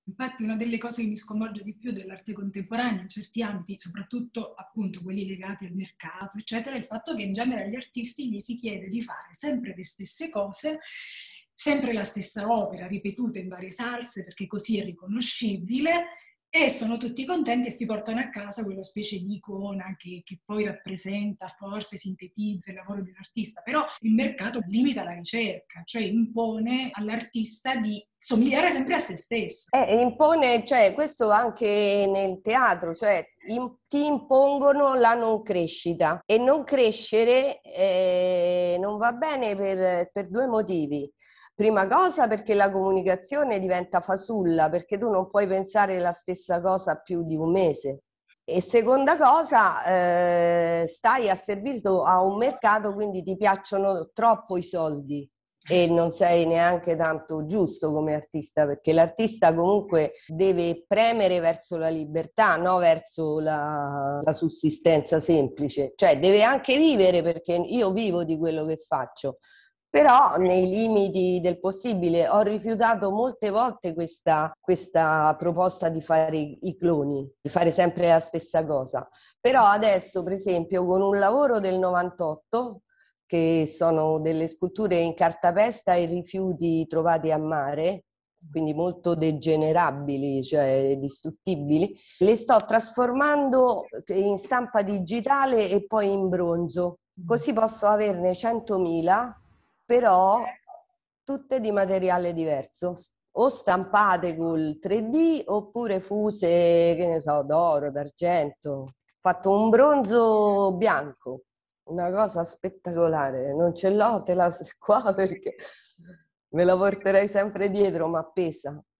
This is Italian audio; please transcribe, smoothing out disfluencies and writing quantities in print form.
Infatti una delle cose che mi sconvolge di più dell'arte contemporanea in certi ambiti, soprattutto appunto quelli legati al mercato, eccetera, è il fatto che in genere agli artisti gli si chiede di fare sempre le stesse cose, sempre la stessa opera, ripetuta in varie salse perché così è riconoscibile, e sono tutti contenti e si portano a casa quella specie di icona che poi rappresenta, forse sintetizza il lavoro di un artista, però il mercato limita la ricerca, cioè impone all'artista di somigliare sempre a se stesso. Impone, cioè, questo anche nel teatro, cioè ti impongono la non crescita e non crescere non va bene per due motivi. Prima cosa perché la comunicazione diventa fasulla, perché tu non puoi pensare la stessa cosa più di un mese. E seconda cosa, stai a servizio a un mercato, quindi ti piacciono troppo i soldi e non sei neanche tanto giusto come artista, perché l'artista comunque deve premere verso la libertà, no verso la sussistenza semplice, cioè deve anche vivere, perché io vivo di quello che faccio, però nei limiti del possibile. Ho rifiutato molte volte questa proposta di fare i cloni, di fare sempre la stessa cosa. Però adesso, per esempio, con un lavoro del 98, che sono delle sculture in cartapesta e rifiuti trovati a mare, quindi molto degenerabili, cioè distruttibili, le sto trasformando in stampa digitale e poi in bronzo. Così posso averne 100.000, però tutte di materiale diverso, o stampate col 3D oppure fuse, che ne so, d'oro, d'argento. Ho fatto un bronzo bianco, una cosa spettacolare. Non ce l'ho, te la qua perché me la porterei sempre dietro, ma pesa.